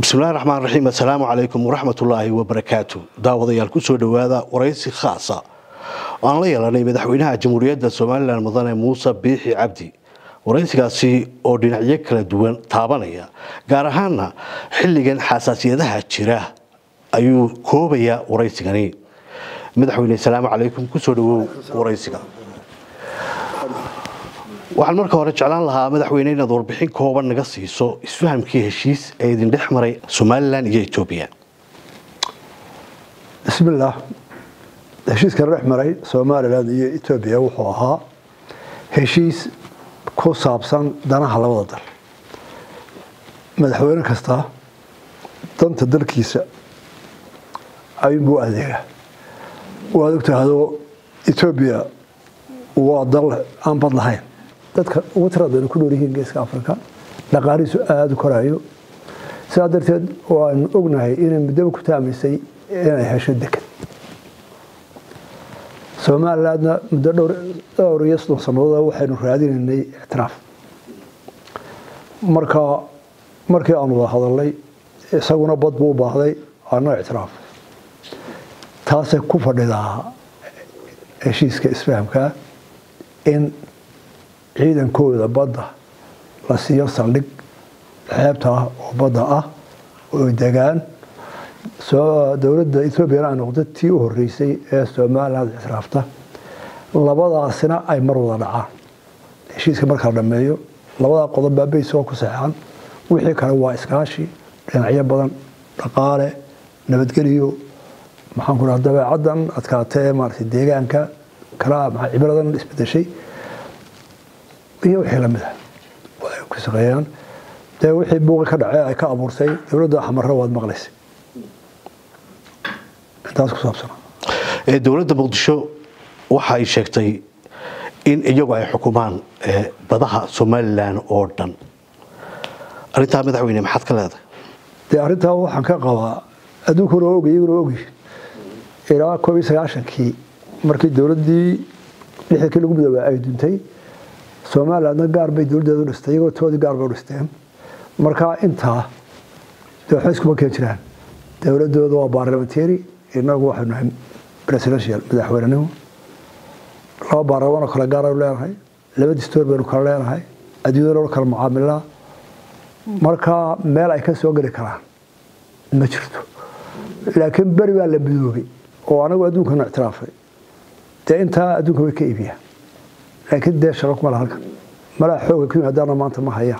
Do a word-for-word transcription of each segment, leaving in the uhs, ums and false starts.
بسم الله الرحمن الرحيم. السلام عليكم ورحمة الله وبركاته. داوديال كسو دوادا ورئيس خاصة وأنا لا يلاني مدحوينها جمهورية الصومال المدن موسى بيحي عبدي ورئيسكاسي oo dhinacyo kala duwan taabanaya gaar ahaan xilligan xasaasiyadaha jira ayuu koobaya waraysigani. madaxweyne salaamu calaykum ku soo dhawow waraysiga. waxaan marka hore jeclaan lahaa madaxweyne inaad warbixin kooban naga siiso isfahamkii heshiis ee idin dhex maray Soomaaliland iyo Itoobiya. bismillaah heshiiska dhex maray Soomaaliland iyo Itoobiya wuxuu ahaa heshiis ku saabsan danaha labada dal. madaxweyne kasta danta dalkiisa ayuu adeega waad ogtahay Itoobiya waa dal aan bad lahayn dadka ugu tirada ku nool yihiin geeska Afrika dhaqaalihiisu aad u korayo sidaa darteed waan ognahay inay muddo ku taamisay inay hesho deked Soomaaliland muddo dhowr iyo soddon sanadood waxaynu raadinaynay ictiraaf marka markii aanu wada hadalnay isaguna bad buu u baahday aanu ictiraaf taasay ku fadhidaa heshiiska isfahamka in ciidankooda badda la siiyo saldhig xeebta oo badda ah oo degaan soo dawladda Itoobiya ay noqotay tii u horeysay ee Soomaaliland ictiraafta labadaasina ay mar wada dhacaan heshiiska marka la dhameeyo labada qodob baa bay soo ku saxan wixii kale waa iskaashi dhinacyo badan dhaqaale nabadgeliyo maxaan ku raadaba cadan adkaatay maartay deegaanka kala ma cibradan isbedeshay iyo wixii la mid ah way ku shaqeeyaan taa wixii buuq ka dhacay ay ka abuurtay dawladda xamarra waad maqlaysay taas ku saabsan ee dawladda Muqdisho waxa ay sheegtay in iyagu ay xukumaan badaha Soomaaliland oo dhan arinta madaxweyne maxad ka leedahay taa arinta waxaan ka qabaa adduunka oo ogay oo ogay ilaa koob iyo sagaashan-kii markii dawladdii lixdankii lagu bilaabay ay duntay Soomaaliland gaar bay dawladdu dhistay iyagoo toodi gaar bay dhisteen marka inta dawladdu ma jiraan dawladoodu waa parliamentary inagu waxaan nahay presidential madaxweynaha laba baarlamaan kala gaar ah leeyahay laba dastuur baan kala leeyahay adduunyada kala mucaamilada marka meel ay ka soo gali karaan ma jirto laakiin bari waa la bidoobay oo anagu adduunka ictiraafay taa inta adduunka way ka iibiyaan laakiin de shaqo kuma lahan mala xoog ku hadana maanta ma haya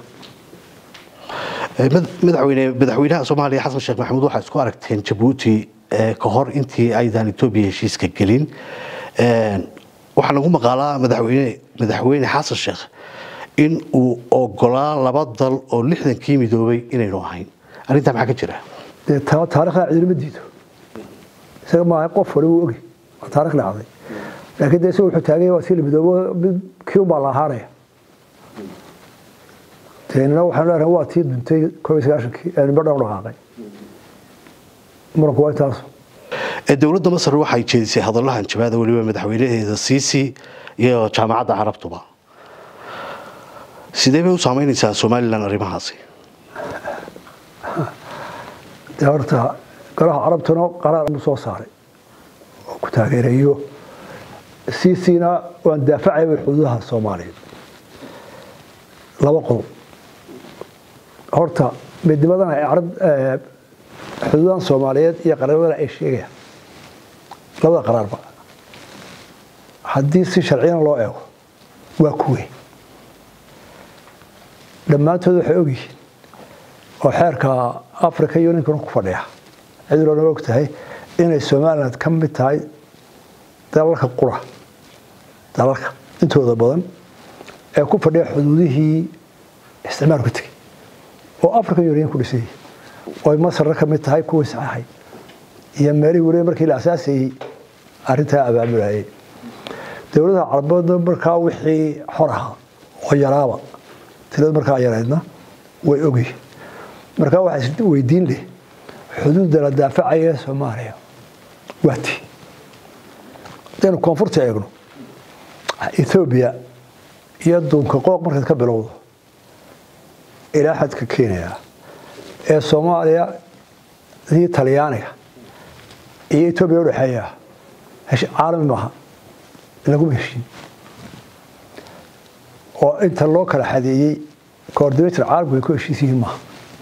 madaxweyne madaxweynaha Soomaaliya Xasan Sheekh Maxamuud waxa isku aragteen Djibouti ka hor intii aydan Itoobiya heshiiska gelin ee waxa lagu maqaalaa madaxweyne madaxweyne Xasan Sheekh in uu ogolaa laba dal oo lixdankii midoobay inay ahayn arinta maxaa ka jira ee taariikhda cilmi diido isaga ma qof wali uu ogi taariikhda dhacday laakiin de soo wuxuu taagay waa si midoobo kii baa la haaraya teena waxaan leeyahay waa tii duntay koob iyo sagaashan-kii ee badhan dhaqaaqay marka waa taas ee dawladda Masar waxay jeedisay hadalahan jawaada waliba madaxweynaheeda Siisi iyo jaamacadda Carabtuba sidee bay u saameynaysaa Soomaaliland arrimahaasi horta golaha Carabtuna qaraar u soo saaray oo ku taageerayo siisina waan daafacay xuduudaha Soomaaliya laba qodob horta midnimadan ay arad xuduudaha Soomaaliyeed iyo qaranimada ay sheegayaan labada qaraarba haddii si sharciyan loo eego waa kuwii dhammaantood waxay ogyihiin oo xeerka Afrika iyo ninkan ku fadhiya cidina loo ogtahay inay Soomaaliland ka mid tahay dalalka qura dalalka intooda badan ee ku fadhiya xuduudihii isticmaalka tagay oo Afrika Union ku dhisay oo Masar ka mid tahay kuwa saxay iyo meelihii wareey markii la asaasay arinta abaabulay dawladda Carabada markaa wixii xoraha oo yaraaba tirada markaa yaraydna way ogi markaa waxa weydiin leh xuduudda la daafacaya Soomaaliya waati tan koonfurta eegno Itoobiya iyo dunka qooq marka ka bilowdo إلى حد ككينيا ee Soomaaliya iyo Talyaaniga iyo Itoobiya u dhaxeeya hesh caalami maaha lagu heshiin oo inta loo kala xadeeyay coordinator caalamiga ku heshiisiin maaha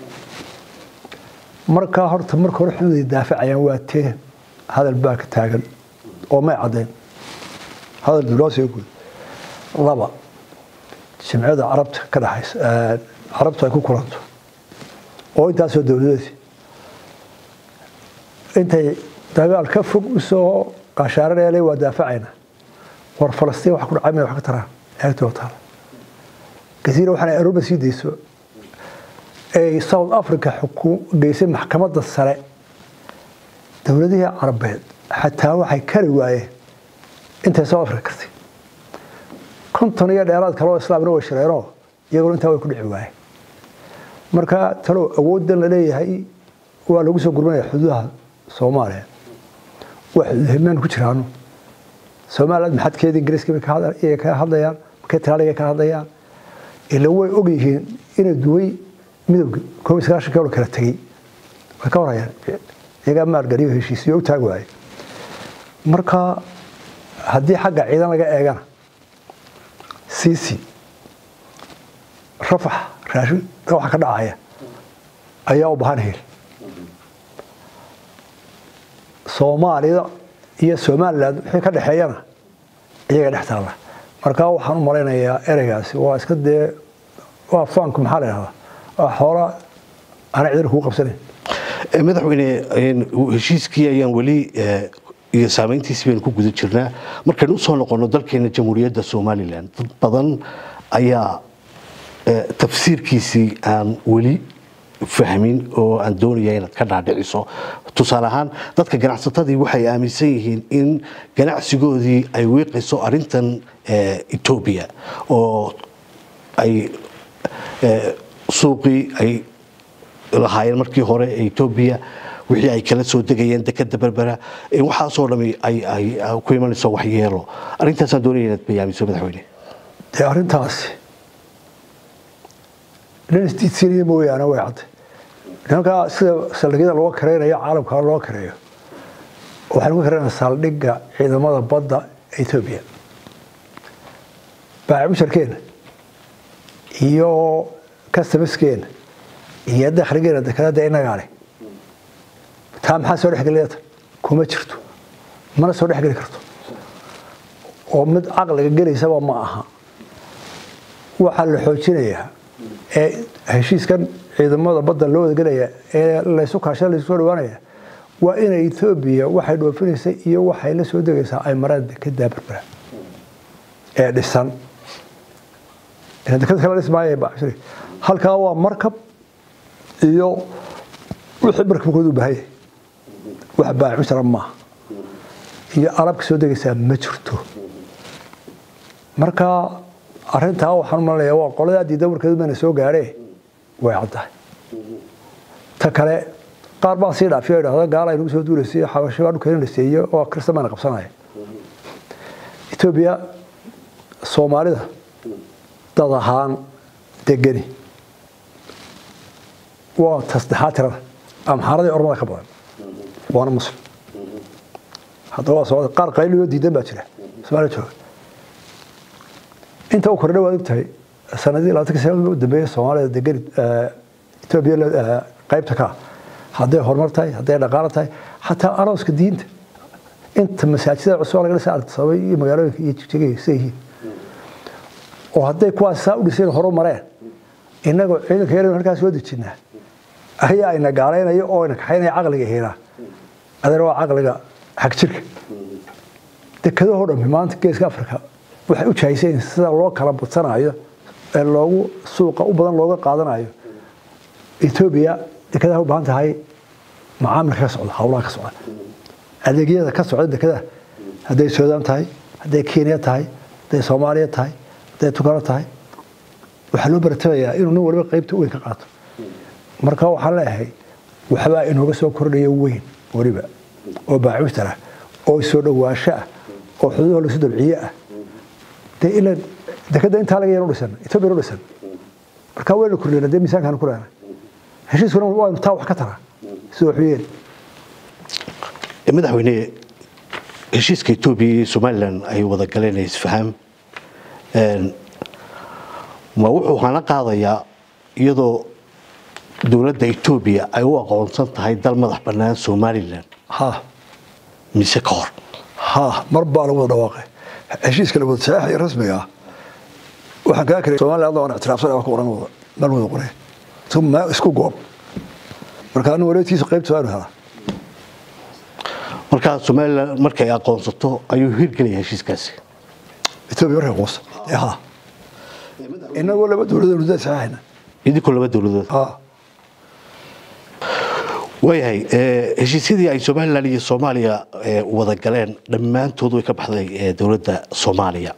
marka horta marka hore xuduud daafacayaan waa teen hadal baa ka taagan oo ma cadeen hadal duloosi guud laba jimcada carabta ka dhaxaysa carabta ay ku kulanto oo intaas oo dawladda intay dagaal ka fog u soo qashaaranayay waa daafacayna war Falastiin wax ku dhacay wax ka taraan eegto taal kasiira waxaan Europa sii deyso ee South Africa xukuum geysay maxkamadda sare dawladihii Carabeed xataa waxay kari waayeen inta South Africa kasi konton iyo dheeraad kale oo islaamna way shareero iyagoo inta way ku dhici waayeen marka talo awoodan la leeyahay waa lagu soo gurmanaya xuduudaha Soomaaliya wax himan ku jiraan Soomaaliland maxadkeeda Ingiriiska ka hadal ee ka hadlayaan ka taaliga ka hadlayaan ila way og yihiin inay duway midowga koobiska kala kala tagay way ka warayaan iyaga maalgaliyo heshiisiyo u taag waayay marka haddii xagga ciidan laga eegana Sisi rafax raashin waxa ka dhacaya ayaa u baahan hel Soomaalida iyo Somaliland wixii ka dhaxeeyana iyaga dhaxtaala marka waxaan u maleynayaa ereygaasi waa iska dee waa faanku maxaa la yiraahdaa xoolo aan ciidan ku qabsanin madaxweyne heshiiskii ayaan wali iyo saameyntiisa baan ku guda jirnaa markaan u soo noqono dalkeena jamhuuriyadda Soomaaliland dad badan ayaa tafsiirkiisii aan wali fahmin oo aan doonayaa inaad ka dhaadhiciso tusaale ahaan dadka ganacsatadii waxay aaminsan yihiin in ganacsigoodii ay weeqayso arintan Ethiopia oo ay suuqii ay lahaayeen markii hore Ethiopia wixii ay kala soo degayeen dekada Berbera ee waxa soo dhamay ay ay ku imanayso wax yeelo arintaas aan doonayaa inaad bayaamiso madaxweyne ee arintaas لنستيتسيني موي أنا واحد هناك سلقينا لو كرينا يا عالم كان لو كريه وحنا كرينا سالدقة إذا ما ضبط إثيوبيا بعد شركين يو كاستمسكين يدا خرجنا دكنا دينا عليه تام حاسور حقليات كوما شرتو ما نسور حقلي كرتو ومد عقل جري سوا معها وحل حوشينيها heshiiskan ciidamada badda loo wadgalaya ee la isku kaashay la isku dhawaanaya waa in Ethiopia waxay dhoofinaysaa iyo waxay la soo degaysaa ay marad ka daabarbara ee dhisan ee dadka kala ismaayay baashiri halka waa markab iyo wixii markabkoodu u baahay wax baa cusra ma iyo arabka soo degaysaa ma jirto marka arintaa waxaan maleeyaa waa qolada diidan warkeedu ma soo gaaray way caddahay ta kale qaar baa si dhaafay yiraahdo gaal ay ugu soo duuleysay xabasho aanu keenin liseeyo oo kristamana qabsanaya Ethiopia Soomaalida dad ahaan degani waa tasdaxaatira am xaradii ormada ka badan waana muslim hadda waa soo qaar qayliyo diidan baa jira Soomaaliya jooga inta uu kordhay waa ogtahay sanadii labaatan sano u dambeeyay Soomaaliya degan Ethiopia qaybta ka haday horumartay haday dhaqaale tahay hataa arooska diinta inta masaajidada cusub laga saaray sabay iyo magaalooyinka iyo jigjiga oo haday kuwaas u dhiseen horumareen inaga ciidanka yaryar halkaas soo dejinaa ayaa ayna gaaleynayo oo ayna kaxaynay aqliga heera adana waa aqliga xaq jirka dekado hor maanta geeska Afrika waxay u jahaysay sida loo kala badsanayo ee loogu suuqa u badan looga qaadanayo Ethiopia dekada u baahan tahay macaamilka ka socda hawlaha ka socda adeegyada ka socda dekada haday Suudaan tahay haday Kenya tahay haday Soomaaliya tahay haday Tugala tahay waxa loo bartaayaa inuu nin walba qaybta weyn ka qaato marka waxa la yahay waxba inooga soo kordhayo weyn wariba oo baacuustara oo soo dhawaasha oo xuduudaha la soo dabciye ah إلى دكتور أنت على غير رسالة يتبع رسالة مركوين كلنا ده مثال كانوا كلنا heshiiskuna waa inuu taa wax ka tara sidoo xuyeen madaxweyne heshiiska Itoobiya iyo Somaliland ay wada galeen isfaham een ma wuxuu hana qaadayaa iyadoo dawladda Itoobiya ay u aqoonsan tahay dal madax bannaan Somaliland ha mise ka hor ha mar baa lagu dhawaaqay heshiiska la wada saxiixay rasmiga ah waxaan ka kale Somaliland oo ictiraafsan oo ku oran wada mal wada qoray ثم isku goob marka anu wareegtiisa qaybta aan helaa marka Somaliland markay aqoonsato ayuu hirgeliyay heshiiskaasi Itoobiya waxay qoos ha inagu laba dawladood u saxiixayna idinku laba dawladood ha wayahay heshiisyadii ay Somaliland iyo Soomaaliya wada galeen dhamaantood way ka baxday dawladda Soomaaliya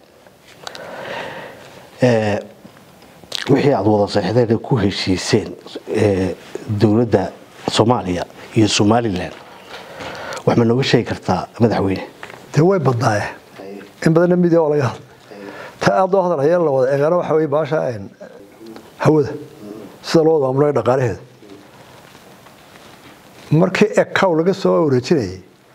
ee wixii aad wada saxiixdeen ku heshiiseen dawladda Soomaaliya iyo Somaliland wax ma nooga sheegi kartaa madaxweyne te way badnaay in badan mid oo laga ta aad oo hadalaya la wada eegana waxa way baasha in hawada sida loo maamulay dhaqaalaheeda markii ekaw laga soo wareejinay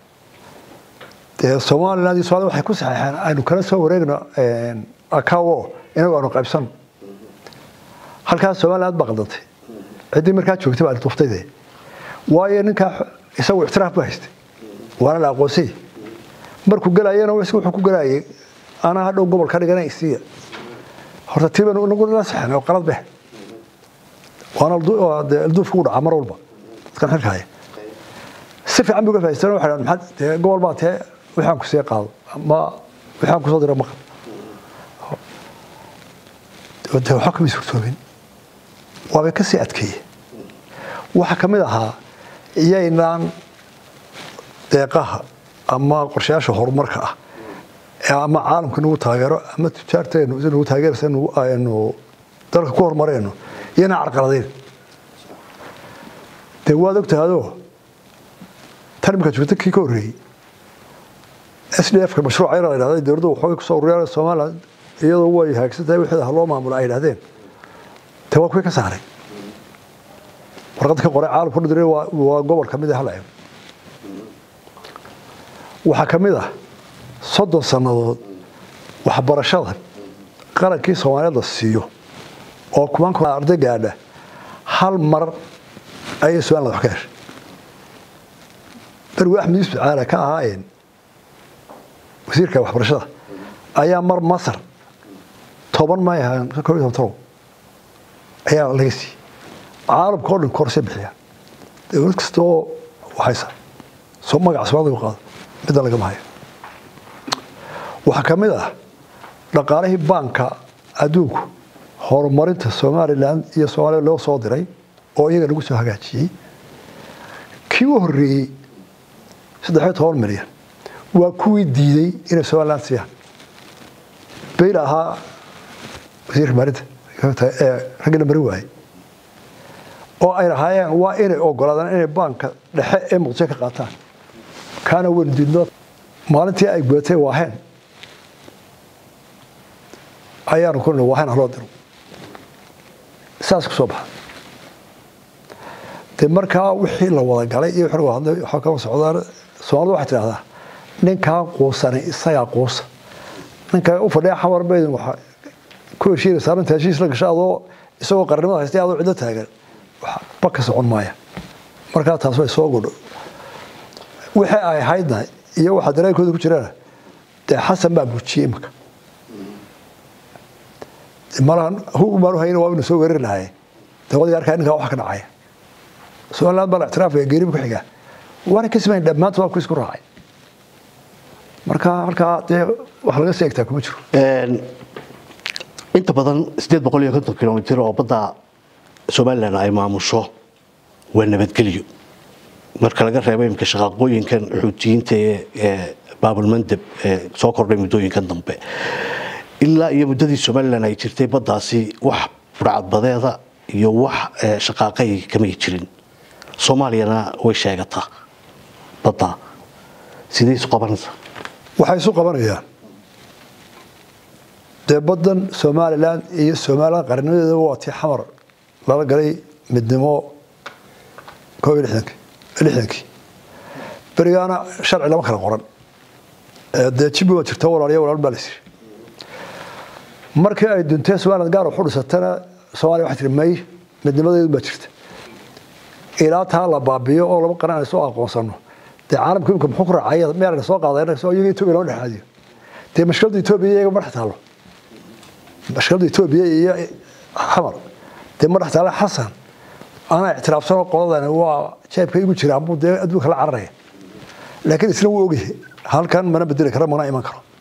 ee Somaliland iyo Soomaaliya waxay ku saxiixeen aynu kala soo wareegno ee ekaw inagu aanu qaybsan halkaas Somaliland baqdatay cidii markaa joogtay baa tuftay waayo ninka isagu ixtiraaf ba haystay waana la aqoonsay markuu galayana wuxuu ku galayay ana hadhow gobol ka dhiganay isiya horta tiiban ugu la saxan oo qalad beh waana duuf ku dhaca mar walba kan halkaay si fiican buu ka faa'iideystay waxa maxad gobol baa tee waxaan ku sii qaado ma waxaan ku soo diray maqal wada waxa ka misuurtoobin waa ka sii adkeeyay waxa kamid ahaa iyaynaan deeqaha ama qorshayaasha horumarka ah ama caalamka nagu taageero ama tijaarteenu inuu taageersan aynu dalka ku horumareyno iyana carqaladeyn de waad ogtaado tarmika joogta kii ka horeeyay S D F ka mashruuc ay raadayay dawladdu waxay ku soo ururiyay Soomaaliland iyadoo way haagsatay wixii loo maamulo ay yiraahdeen tawa ku ka saaray warqad ka qoray caalamku diray waa gobol kamid ah halay waxa kamid ah soddon sanadood waxbarashada qarankii Soomaaliyeed siiyo oo kuman ku arday gaadha hal mar ay Soomaaliland wax ka heshay darwi Axmed Yuusuf Caala ka ahaayeen wasiirka waxbarashada ayaa mar Masar toban ma yahay ka hor ayaa laga sii عالم كله كورس بحيا يقول كستو وحيسا ثم magac Soomaaliga qaado mid laga maayo waxa kamida dhaqaalaha banka adduunku horumarinta Soomaaliland iyo Soomaaliya loo soo diray oo iyaga lagu soo hagaajiyay kii u horeeyay saddex iyo toban milyan waa kuwii diiday in Soomaaliland siiyaan beelaha wasiir maalinta ee ragga mari waayay oo ay raayaan waa inay ogolaadaan inay banka dhexe ee muqdisho ka qaataan kana wardino maalintii ay gootay waaheen ayaan ku waaheen halo diro saas ku soo baxa de markaa wixii la wada galay iyo xirgo hadlay waxa ka socdaa Soomaalidu waxa tiraahdaa ninka qoosana isaga qoos ninka u fadhiya xawar beedin waxa ku heshiis saaran heshiis la gashaado isagoo qarnimada haystay aad u cido taagan baka socon maaya marka taas way soo godho waxa ay haydna iyo waxa dareenkooda ku jiraan de xasan baa buujiye imka malan huu maru hayna waa inuu soo weerar lahaay dawladda arkaa ninka wax ka dhacay Soomaaliland baa ictiraaf ee geerib ku xiga waana ka sameeyay dhamaantood waa ku isku raacay marka halka de wax laga seegtaa kuma jiro een inta badan sideed boqol iyo konton kiiloomitir oo badda Somaliland ay maamusho waa nabadgelyo marka laga reebo imka shaqooyinkan xuutiyiinta ee baabul mandab ee soo kordhay muddooyinkan dambe ilaa iyo muddadii Somaliland ay jirtay baddaasi wax burcadbadeeda iyo wax shaqaaqay kama jirin Soomaaliyana way sheegataa badda sidii isku qabanaysa waxay isku qabanayaan de baddan Somaliland iyo Soomaaliland qarnimadeeda waa tii xamar lala galay midnimo كوي لحدك لحدك بريانا شرع لما كان قرن ده تشبه وترتور عليه ولا البالس markii ay duntay Soomaaliya gaar u xudusatana Soomaaliya waxa tirmay midnimadeedu ba jirta ilaa taa la baabiyo oo laba qaran ay soo aqoonsano de caalamku inka muxuu raacay meel la soo qaaday soo iyagii Itoobiya loo dhaxaadiyo de mashkalada Itoobiya iyaga ma dhaxtaalo mashkalada Itoobiya iyo xamar de ma dhaxtaalo Xasan ana ictiraafsano qoladana waa jeebka igu jira ambu de adduunka la cararay laakiin isla wuu ogyahay halkan mana bedeli karo mana iman karo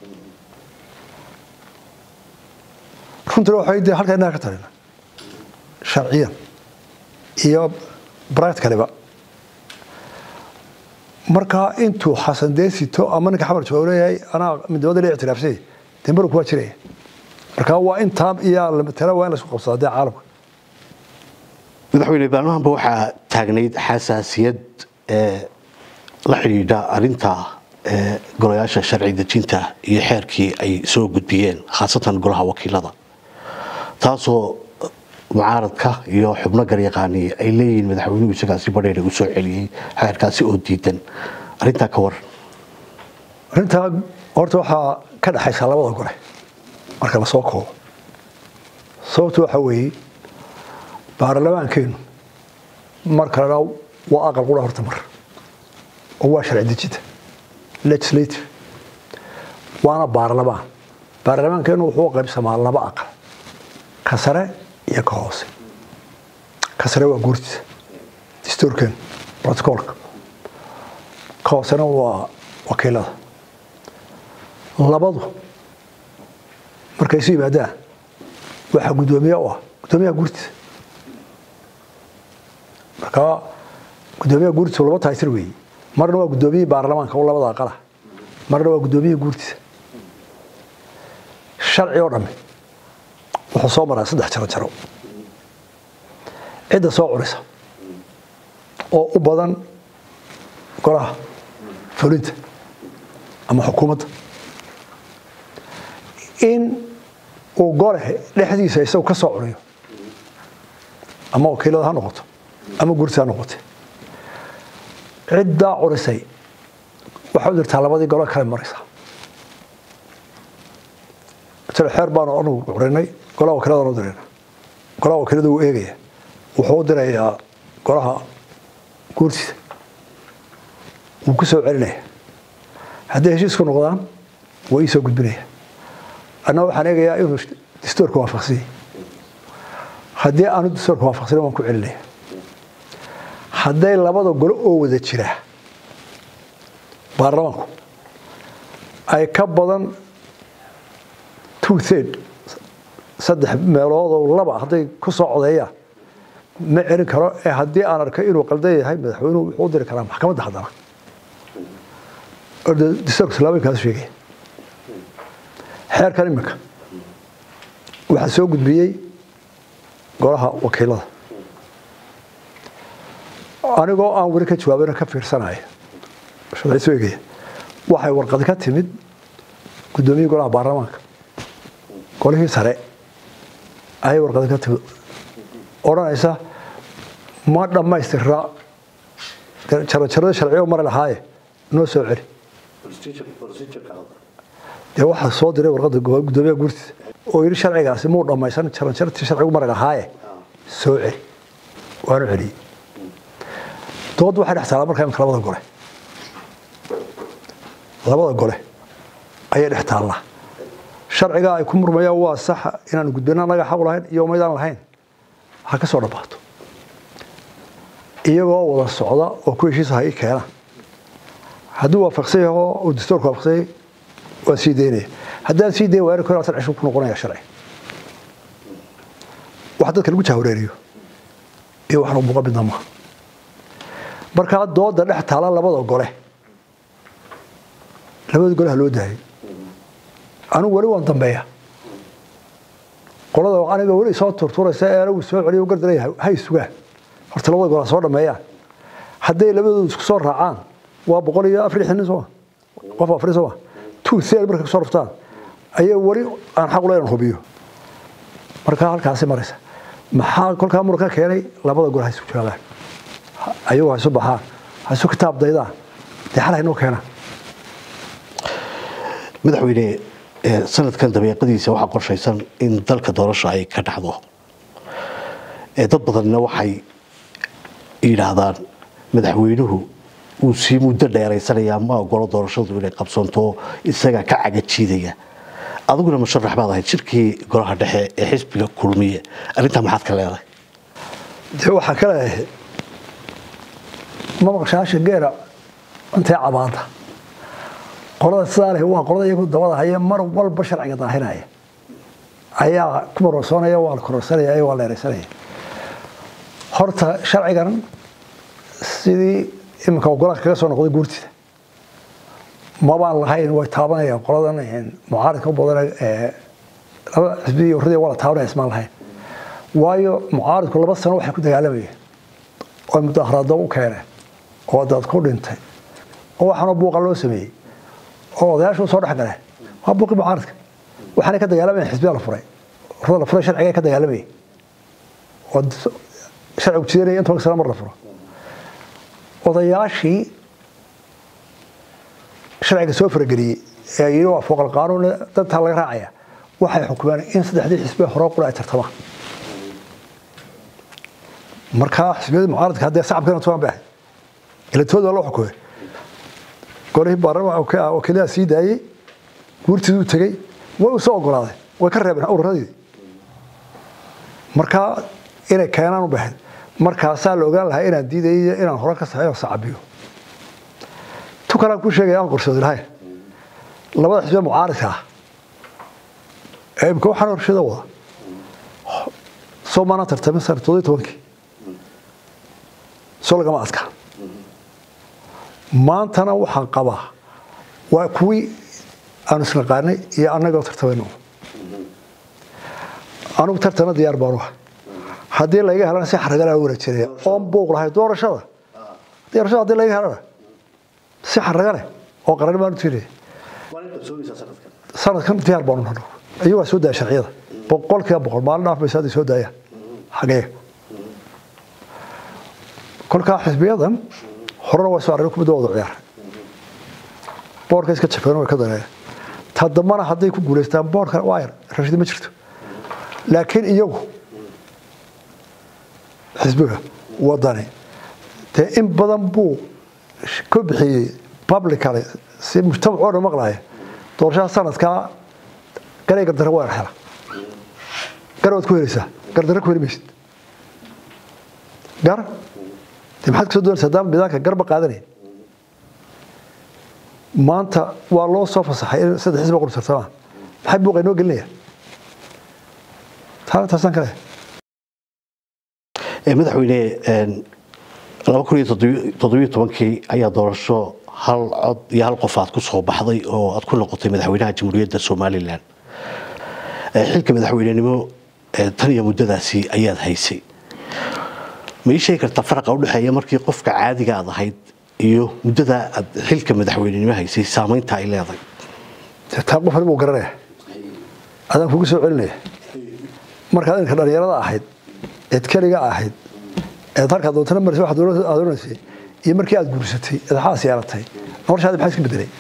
runtii waxay de halka inaa ka talina sharciyan iyo برايت كلبا marka intuu xasan deesito ama ninka xabar jooleeyay ana midooda la ictiraafsay timbarku waa jiray marka waa inta iyo la tala waa in la isku qabsaday caalamka madaxweyne baarlamaanka waxa taagnayd xasaasiyad ee la xiriirta arinta ee golayaasha sharci dejinta iyo xeerkii ay soo gudbiyeen khaasatan golaha wakiilada taasoo mucaaradka iyo xubno garyaqaani ay leeyihiin madaxweynuhu isagaasi badheer u soo celiyay xeerkaasi oo diidan arinta ka war arinta horta waxa ka dhaxaysa labada gole marka la soo koobo sababtu waxa weeye baarlamaankeenu marka la waa aqal qura horta mar oo waa sharci dejinta legislative waana baarlamaan baarlamaankeenu wuxuu qaybsamaa laba aqal ka sare iyo ka hoose ka sare waa guurtiisa dastuurkan protocolka ka hoosena waa wakiilada labadu markay soo yimaadaan waxa gudoomiye u ah gudoomiyaha guurtiisa marka gudoomiyaha guurtiisa laba taayir weey marna waa gudoomiyaha baarlamaanka oo labada aqal marna waa gudoomiyaha guurtiisa sharci oo dhamay wuxuu soo maraa saddex jaro jaro cid soo curisa oo u badan golaha fulinta ama xukuumadda in uu golaha dhexdiisa isagu ka soo curiyo ama wakiilada ha noqoto ama gurta ha noqoto cidda curisay waxa u dirtaa labadii golaha kale maraysa tala xeer baan oo anu curinay golaha wakiilada loo diray golaha wakiilada uu eegaya wuxuu dirayaa golaha gurtiisa uu ku soo celinaya haddii heshiisku noqdaan way soo gudbinaya ana waxaan eegayaa inuu dastuurka waafaqsan haddii aanu dastuurka waafaqsan waan ku celinaya hadday labada golo oo wada jira baarlamaanku ay ka badan two thirds saddex meelood oo laba hadday ku soo codeeyaan ma celin karo ee haddii aan arkay inuu qaldan yahay madaxweynuhu wuxuu u diri karaa maxkamadda haddana orda dastuurka islaamikaas sheegay xeerkan imika waxaa soo gudbiyey golaha wakiilada anigoo aan weli ka jawaabana ka fiirsanaya sharci soo eegaya waxay warqad ka timid gudoomiyaha golaha baarlamaanka golihii sare ayay warqad ka timid oranaysa ma dhamaystira jarajarada sharciyo mar lahaaye noo soo celi dee waxaa soo diray warqadda gudoomiyaha guurtiisa oo yidhi sharcigaasi muu dhammaysan jarajartii sharcigu mar lahaaye soo celi waanu celiyey dood waxay dhex taalaa markaa imika labada gole labada gole ayay dhex taallaa sharciga ay ku murmayaan waa sax inaan gudbina naga xaq lahayn iyo umaydaan lahayn ha ka soo dhawaato iyagoo wada socda oo ku heshiis hay keena hadduu waafaqsan yahay oo dastuurka waafaqsan yahay waa sii deynaya haddaan sii deyn waari karo sharci ku noqonaya sharci wax dadka lagu jahwareeriyo iyo wax lagu qabin dama marka dooda dhex taala labada gole labada gole loo daayay anu wali waan dambeeya qolada aniga wali soo turturaysa ee anigu soo celiyo gardaray hay sugaa horta labada gole soo dhameeyaan haday labadoodu isku soo raacaan waa boqol iyo afar iyo lixdan soo qof afar soo two seel marka soo raftaan ayay wali aan xaq u leeyahay hubiyo marka halkaas maraysa maxaa kolka muranka keenay labada gole hay isku joogaan ayagu haysu baxaan haysu kitaab daydaan dee xal haynoo keenaan madaxweyne sanadkan dabeeqadiisa waxaa qorshaysan in dalka doorasho ay ka dhacdo dad badanna waxay yidhaahdaan madaxweynuhu uu sii muddo dheeraysanaya ma ogolo doorashadu inay qabsanto isaga ka cagajiidaya adiguna musharax baad ahayd shirkii golaha dhexe ee xisbiga kulmiye arrintaa maxaad ka leedahay dee waxaa ka leedahay ma maqshaasha geera intay cabaada qolada sidaa leh waa qolada iyagu dabada haya mar walba sharciga daahinaya ayaa ku marorsoonaya waa la kororsanaya waa la ereysanaya horta sharcigan sidii iminka ogolaanka kaga soo noqday guurtida mabaan lahayn way taabanayaan qoladan mucaaridka u badan ee laba xisbiya urradii waa la taabanaya ismaan lahayn waayo mucaaridku laba sano waxay ku dagaalamayeen oo mudaharaado u keeneen oo dad ku dhintay oo waxaana buuqa loo sameeyey oo odayaashu soo dhex galeen waa buuqi mucaaridka waxaana ka dagaalamayeen xisbiya la furay urrada la furay sharciga ka dagaalamayay oo sharcigu jideynaya inta sano mar la furo odayaashii sharciga soo farageliyey ee yidhi waa fooqal qaanuun dantaa laga raacaya waxay xukumeen in saddexdii xisbiya hore qura ay tartamaan markaa xisbiyadii mucaaradka haddee sacabkana tugaan bay ahayd ilatood waa loo xukumay golihii baarlamaanka wakiilaha sii daayey guurtiduu tegey way u soo ogolaaday way ka reebeen urradii markaa inay keenaan u bahayd markaasaa la ogaan lahaa inaan diidayo inaan hore ka saxeeyo sacabiyo tu kalaan ku sheegaya aan qorsooday lahayn labada xisbiya mucaaridka ah ee imika waxaan horshada wada soo maana tartamin sana toddobiyo tobankii soo lagama adkaa maantana waxaan qabaa waa kuwii aanu isnaqaanay iyo annagoo tartamayno anugu tartana diyaar baanu ah haddii laga helana si xaragala u wareejinaya oon buuq lahay doorashada doorashada haddii laga helana si xaraga leh oo qaran baanu tirinay sanadkan diyaar baanu nahay ayuu soo daay sharciyada boqolkiiba boqol maalin dhaaf bay soo daayaan xagee kolkaa xisbiyadan horena waa soo arrin ku midooda ciyaar boorka iska jafeen way ka dareen tadamana hadday ku guuleystaan boorka waa yar rashid ma jirto laakiin iyagu xisbiga wadani te in badan buu ku bixiyey publicly si mujtamac oo dhan maqlaaya doorashada sanadkaa garay gardaro waa hela garood ku helaysaa gardaro ku heli maysid gar de maxaad kasoo doonaysaa haddaan midaanka garba qaadanayn maanta waa loo soo fasaxay in saddex xisbi qor tartamaan maxay buuqa inoo gelinayaan taana taasaan kale madaxweyne laba kun iyo toddobiyo tobankii ayaa doorasho hal cod iyo hal qof aad ku soo baxday oo aad ku noqotay madaxweynaha jamhuuriyadda somalilan xilka madaxweynenimo tan iyo muddadaasi ayaad haysay ma ii sheegi kartaa faraqa u dhexeeya markii qofka caadiga aad ahayd iyo muddada aad xilka madaxweynenimo haysay saamaynta ay leedahay taa qof walba uu garanaya adaan kugu soo celinaya markaad inka dhalinyarada ahayd eed keliga ahayd eed halkaa doontana marisay waxaad doonaysay iyo markii aad guursatay eed xaas yeelatay noloshaadi maxaa iska bedelay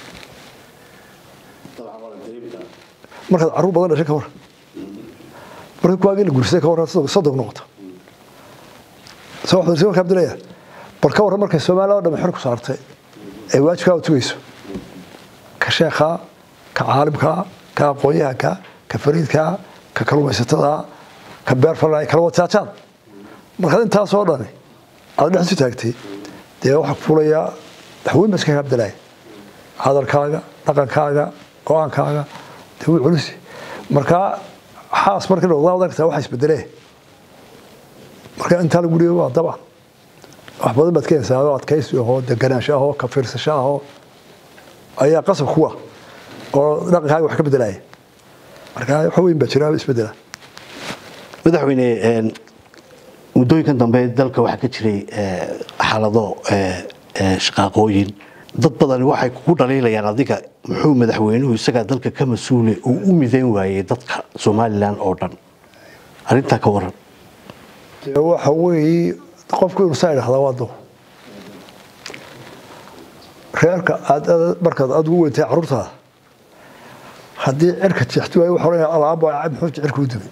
markaad carruur badan dhashay ka war markii kuwaagii la guursaday ka war sodog noqoto soo waxbarasho markaa abdilaya bal ka warran markay Soomaaliya oo dhan xor ku saartay ay waajibka u tugayso ka sheekha ka caalimka ka aqoonyahanka ka fariidka ka kalluumaysatada ka beer falay kala wadaajad marka intaas oo dhan aad dhexsi taagtay dee waxa fulaya waxweyn bas ka abdilay hadalkaaga dhaqankaaga go'aankaaga dee wuu culus marka xaas markii loo wadaagta waxa isbedelay marka inta lagu leeyahay waa daba wax badan baad keenaysaa oo adkaysi oo deganaansho oo ka fiirsasho oo ayaa qasab kuwa oo dhaqankaaga wax ka bedelay marka waxa weyn baa jira isbedela madaxweyne muddooyinkan dambe dalka waxaa ka jiray xaalado shaqaaqooyin dad badan waxay ku dhaliilayaan adiga muxuu madaxweynuhu isaga dalka ka mas'uul uu u mideyn waayay dadka Soomaaliland oo dhan arinta ka waran waxa weey qofku inuu saayid hada wado reerka aad markaad aad ugu weyntahay carruurtaada haddii cirka jeextu ay wuxuu leeyahay alaabo ay muxuu cirka u dumay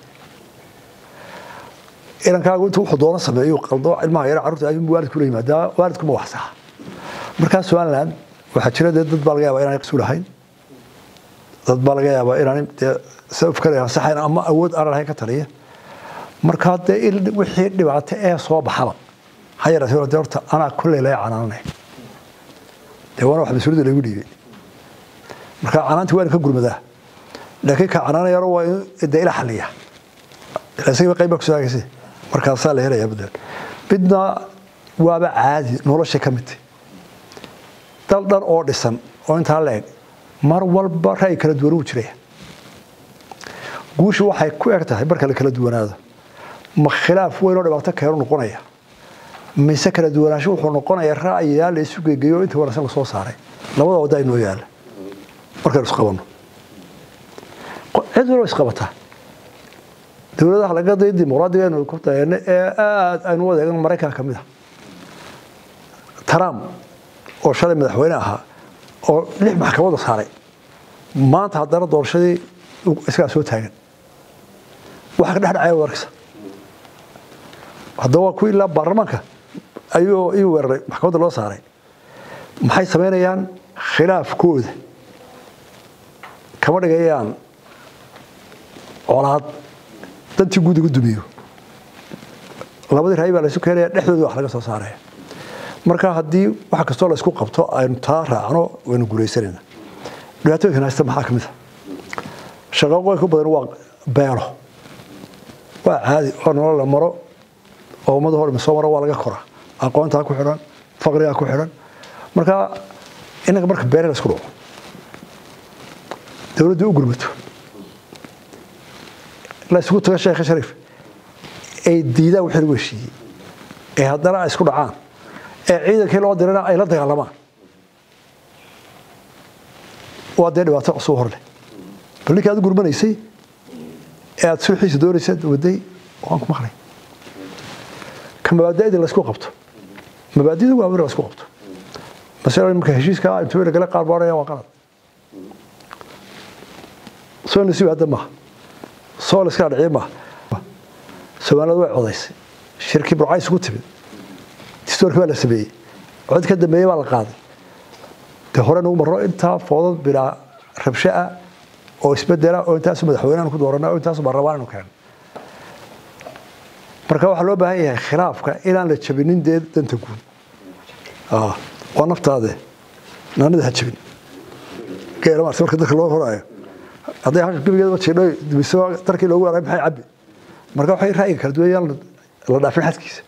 inankaagu intuu wuxuu doona sameeyo qaldo ilmaha yar carruurta ay waalidku leeyahay maadaama waalidku ma wax sax markaa Somaliland waxa jira dad baa laga yaabaa inay qasuul ahayn dad baa laga yaabaa inaan sabab kale aan saxayn ama awood aan lahayn ka taliya marka dee wixii dhibaato ee soo baxaba hayra soo doorta ana kullee la canaanay dee wana wax masuuliyad lagu dhiibay marka canaanti waan ka gurmadaa laakiin ka canaanay yaro waa dee ila xaliya isaga qayb ka soo gaasay marka saa la helaya badal bidna waaba caadi nolosha ka mid dal dal oo dhisan oo inta leeg mar walba raay kala duwan u jiray guushu waxay ku egtahay marka la kala duwanaado ma khilaaf weyn oo dhibaato keeno noqonaya mise kala duwanaansho wuxuu noqonayaa ra'yiga la isu geeyo inta wanaagsan la soo saaray labada wada inoo yaala marka isku qabano cid walba isku qabata dawladda laga day dimuqraadiga inuu ku taayeen ee aad aan wadaagno Mareykanka kamid ah Trump oo shalay madaxweyne ahaa oo lix maxkamad saaray maanta haddana doorashadii iska soo taagan waxa ka dhaxay warkasa hadda waa ku ila baarlamaanka ayuu ii weeray maxkamadda loo saaray maxay sameynayaan khilaafkooda kama dhigayaan colaad dantii guud ugu dumiyo labadii raay baa la isku keenay dhexdooda wax laga soo saaray marka hadii waxa kastoo la isku qabto aynu taa raacno waynu guuleysanayna dhibaatooyinka haysta maxaa kamid ah shaqooyin ku badan waa beero waa caadi oo nolol la maro oo umada hore soo maro waa laga koraa aqoonta ku xiran faqriga ku xiran marka inaga marka beero la isku dhaco dawladdu u gurmato la isku taga Sheekh Shariif ay diida wixii lagu heshiiyay ee haddana isku dhacaan ee ciidankii loo dirana ay la dagaalamaan waa dee dhibaato cusub hor leh balkii aad gurmanaysay ee aad sulxiisa doonaysay waday waan ku maqlay kama baadida la isku qabto mabaadida waa la isku qabto مثلا marka heshiiska intuu la kala qaarbaanaya waa qalad soo nasiib hadda ma soo la iska dhacay ma Soomaalidu way codaysay shirki burcays ku timid distoorka waa la sameeyay cod ka dambeeyay waa la qaaday de hore nagu maro inta foodad bila rabshaa oo isbedela oo intaas madaxweynaha ku dooranaa oo intaas baarlamaan ku keen marka waxa loo baahan yahay khilaafka inaan la jabinin danta guud ah waa naftaade naanada ha jabin geero marka marka dadka loo horaayo haday halka gabigeeda ma jeedo dibisoo tarkii loogu waray maxay cabi marka waxay ra'yiga kala duwan la dhaafin xadkiisa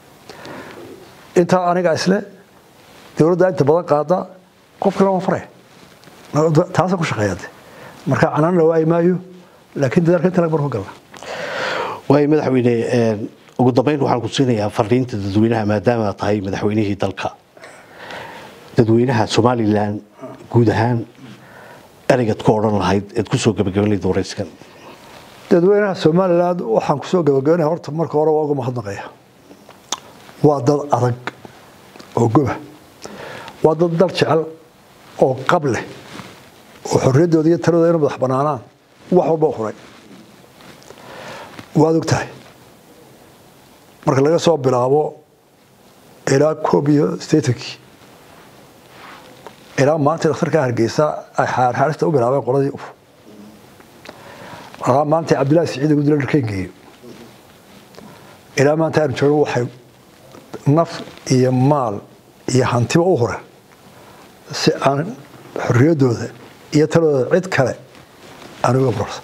inta aniga isla dawladda inta badan qaada qofka loo faray taas ku shaqeeyay marka aanan la waay maayo laakiin dadka inta laga barko gal way madaxweyne ugu dambeyn waxaan ku siinayaa fariinta dadweynaha maadaama tahay madaxweynihii dalka dadweynaha Somaliland guud ahaan erigad ku oran lahayd ee ku soo gabagabeeyay dooreyskan dadweynaha Somaliland waxaan ku soo gabagabeeyay horta marka hore waa ugu mahadnaqaya waa dad adag oo goba waa dad dal jecel oo qable oo xorriyadooda iyo taladooda inay madax banaanaan wax walba horay waa ogtahay marka laga soo bilaabo ilaa koobiyo statekii ilaa maanta dhakhtarka Hargeysa ay xaar xaarista u bilaabay qoladii uf raa maanta Cabdullaahi Saciid ugu dilay Kenya ilaa maanta aan joogo waxay naf iyo maal iyo hantiba u hore si aan xorriyadooda iyo taladooda cid kale aan uga barso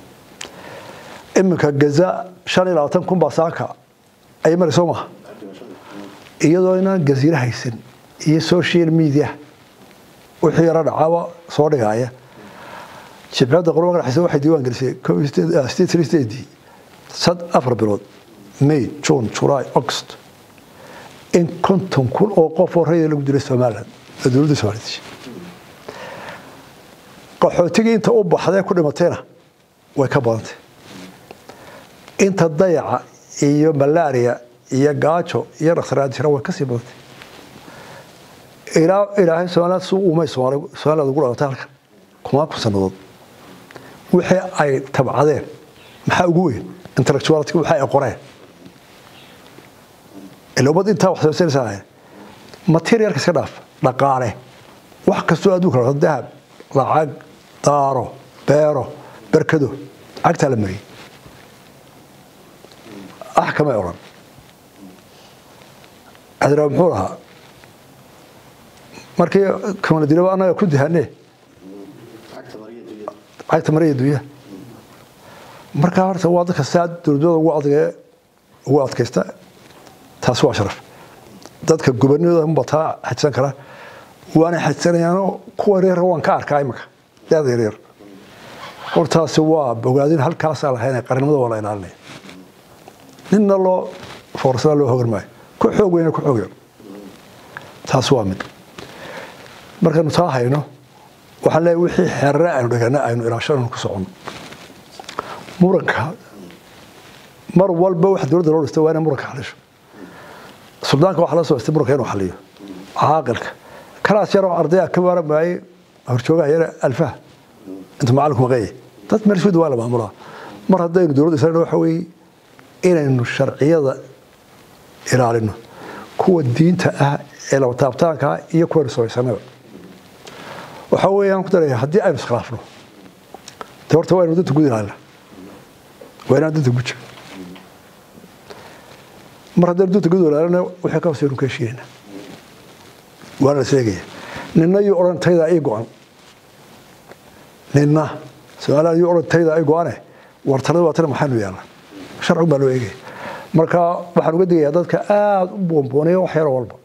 imika gaza shan iyo labaatan kun basaaka ay marayso ma iyadoo inaan gaziira haysan iyo social media wixii yara dhacaba soo dhigaya jibcada qorwaaqo xisoo waxay diiwaan gelisay state state sad afar bilood May June July August in konton kun oo qof oo reeyay lagu dilay Soomaaliland dawladda Soomaaliyeed qaxootiga inta u baxday ku dhimatayna way ka badantay inta dayaca iyo malaria iyo gaajo iyo rakhraad jira way ka sii badantay ilaa ilaahay Soomaaliya suu umay Soomaaliya Soomaaliya ugu dhawaatay halka kuma ku sanadood wixii ay tabcadeen maxaa ugu weyn intellectuality waxa ay qoreen ilaa wad inta wax soo saaraysaa material ka dhaaf dhaqaale wax kastoo adduunka la dahab lacag daaro beero barkado agta la mariyay أحكم أيضا أدرى بحورها مركي كمان دينا أنا كنت هني عايت مريض دوية مركا هرت واضح السعد تردود واضح واضح كيستا تاسوا شرف ذاتك الجبرنيو هم بطاع حتى كره وأنا حتى يعني كورير وان كار كايمك لا ذيرير ورتا سواب وقاعدين هالكاس على هنا قرن مدة ولا ينالني إن الله فرصة له هو الماء كل حوج وين كل حوج تاسوامد مركز نصاحي إنه وحلا وحي حراء ورجعنا إنه إلى شرنا كسرون مركها مر والبا واحد دور دور استوانا مركها حلش سودانك وحلا سو استمرك هنا وحليه عاقلك كراس يروح أرضية كبار معي هرشوجا هنا ألفه أنت معلكم غير تتمر شو دوالة بأمرها مرة دين دور يصير حوي إنه الشرعية إلى علمه كو الدين تأه إلى وتابتانك يكون رسول سنة وحوي أنا كنت رأي حدي أي مسخرافنا تورت وين ودت تقول له وين ودت تقول مرة دردت تقول له أنا وحكوا سيروا كشينا وأنا سيجي لأن يورن تيدا أي قان لأن سؤال يورن تيدا أي قانه ورتنا وتنا محنو يلا شرع بالو إيجي مركا waxaan uga digayaa dadka aad u boonboonayo wax yar walba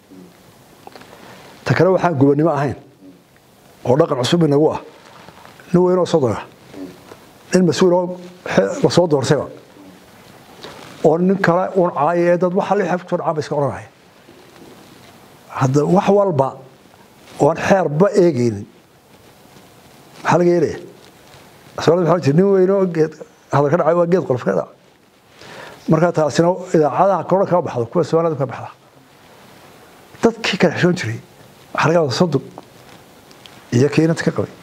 takara waxaan gubannimo ahayn oo dhaqan cusub inagu ah nin weyn oo sodora nin mas'uul oo la soo doorsay oo nin kale oo caayay dad waxa la xafto caab iska oranay hadda wax walba oo xeer ba eegin waxa laga yeelay asal waxa jirnay nin weyn oo geed hada ka dhacay waa geed qolf ka dhacay marka taasina idaacadaha kor ka baxdo kuwa Soomaalidu ka baxda dadkii kala xishoon jiray waxa laga wada sodog iyo keenad ka qabay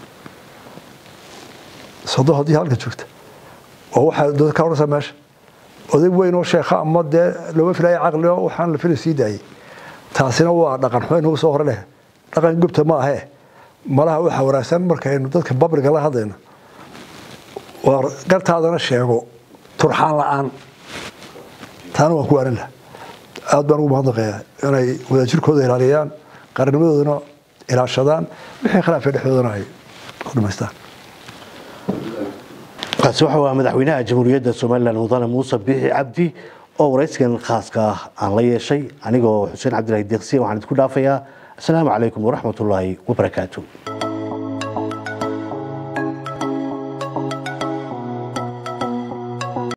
sodog hadii halka joogta oo waxa dad ka warsan meesha oday weyn oo sheekha ama de loo filay aqli oo waxaan la filay siiday taasina waa dhaqan xun oo soo horleh dhaqan gubta ma aha malaha waxa waraagsan markaynu dadka babriga la hadlayno war gartaadana sheego turxaan la'aan taana waa ku arin la aad baan ugu mahadnaqayaa inay wadajirkooda ilaaliyaan qarnimadoodana ilaashadaan wixii khilaaf dhexdoodana ay ku dhameystaan kaasi waxa waa madaxweynaha jamhuuriyadda Soomaaliland mudane Muuse Biixi Cabdi oo waraysigan khaaska ah aan la yeeshay anigoo Xuseen Cabdilaahi Deeqsi waxaan idinku dhaafayaa assalaamu calaykum waraxmatullaahi wabarakaatuh